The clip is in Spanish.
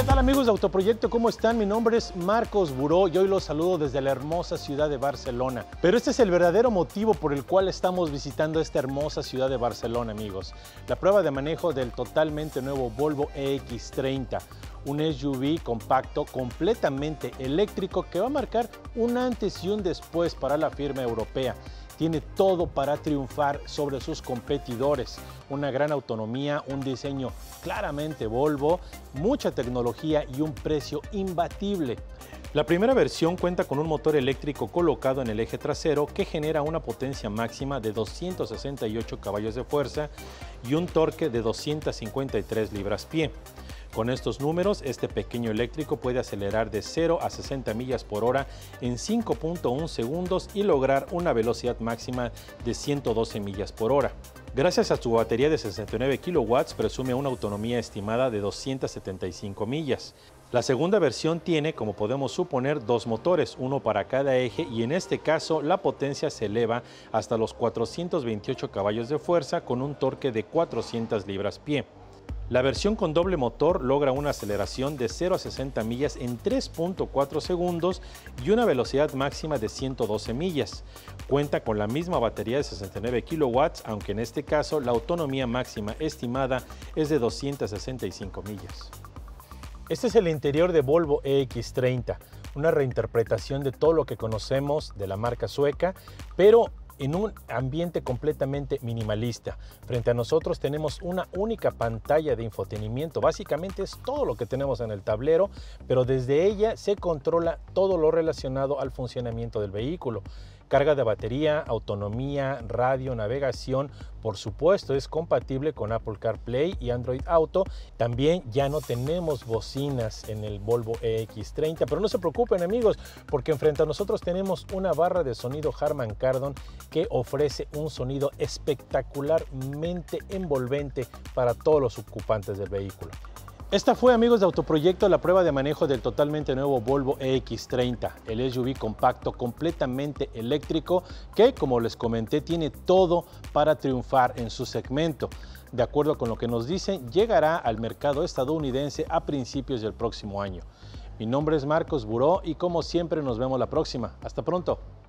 tal amigos de Autoproyecto? ¿Cómo están? Mi nombre es Marcos Buró y hoy los saludo desde la hermosa ciudad de Barcelona. Pero este es el verdadero motivo por el cual estamos visitando esta hermosa ciudad de Barcelona, amigos. La prueba de manejo del totalmente nuevo Volvo EX30, un SUV compacto completamente eléctrico que va a marcar un antes y un después para la firma europea. Tiene todo para triunfar sobre sus competidores, una gran autonomía, un diseño claramente Volvo, mucha tecnología y un precio imbatible. La primera versión cuenta con un motor eléctrico colocado en el eje trasero que genera una potencia máxima de 268 caballos de fuerza y un torque de 253 libras-pie. Con estos números, este pequeño eléctrico puede acelerar de 0 a 60 millas por hora en 5.1 segundos y lograr una velocidad máxima de 112 millas por hora. Gracias a su batería de 69 kilowatts, presume una autonomía estimada de 275 millas. La segunda versión tiene, como podemos suponer, dos motores, uno para cada eje, y en este caso la potencia se eleva hasta los 428 caballos de fuerza con un torque de 400 libras-pie. La versión con doble motor logra una aceleración de 0 a 60 millas en 3.4 segundos y una velocidad máxima de 112 millas. Cuenta con la misma batería de 69 kilowatts, aunque en este caso la autonomía máxima estimada es de 265 millas. Este es el interior de Volvo EX30, una reinterpretación de todo lo que conocemos de la marca sueca, pero en un ambiente completamente minimalista. Frente a nosotros tenemos una única pantalla de infotenimiento. Básicamente es todo lo que tenemos en el tablero, pero desde ella se controla todo lo relacionado al funcionamiento del vehículo. Carga de batería, autonomía, radio, navegación, por supuesto es compatible con Apple CarPlay y Android Auto. También ya no tenemos bocinas en el Volvo EX30, pero no se preocupen amigos, porque frente a nosotros tenemos una barra de sonido Harman Kardon que ofrece un sonido espectacularmente envolvente para todos los ocupantes del vehículo. Esta fue, amigos de Autoproyecto, la prueba de manejo del totalmente nuevo Volvo EX30, el SUV compacto completamente eléctrico que, como les comenté, tiene todo para triunfar en su segmento. De acuerdo con lo que nos dicen, llegará al mercado estadounidense a principios del próximo año. Mi nombre es Marcos Buró y como siempre nos vemos la próxima. Hasta pronto.